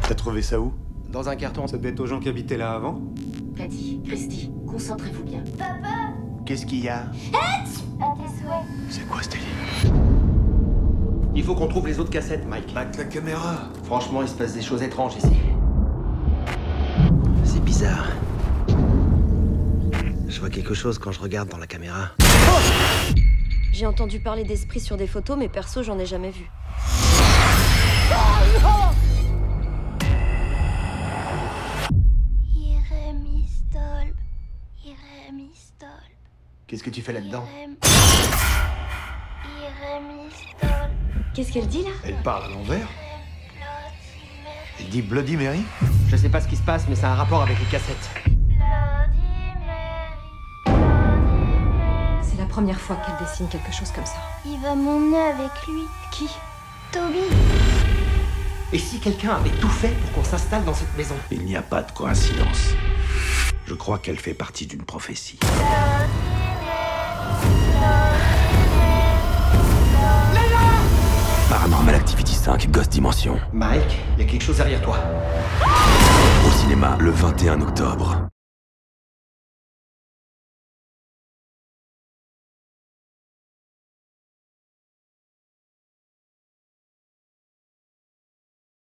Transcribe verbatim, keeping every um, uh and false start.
T'as trouvé ça où? Dans un carton. Ça devait être aux gens qui habitaient là avant. Cathy, Christy, concentrez-vous bien. Papa! Qu'est-ce qu'il y a? À tes souhaits. C'est quoi ce délire? Il faut qu'on trouve les autres cassettes, Mike. Back la caméra. Franchement, il se passe des choses étranges ici. C'est bizarre. Je vois quelque chose quand je regarde dans la caméra. J'ai entendu parler d'esprits sur des photos, mais perso, j'en ai jamais vu. Jérémy Stolp, Jérémy Stolp. Qu'est-ce que tu fais là-dedans? Jérémy Stolp. Qu'est-ce qu'elle dit là? Elle parle à l'envers? Bloody Mary. Elle dit Bloody Mary? Je sais pas ce qui se passe, mais ça a un rapport avec les cassettes. Bloody Mary. Bloody Mary. C'est la première fois qu'elle dessine quelque chose comme ça. Il va m'emmener avec lui. Qui? Toby. Et si quelqu'un avait tout fait pour qu'on s'installe dans cette maison? Il n'y a pas de coïncidence. Je crois qu'elle fait partie d'une prophétie. Paranormal Activity cinq, Ghost Dimension. Mike, il y a quelque chose derrière toi. Au cinéma le vingt et un octobre.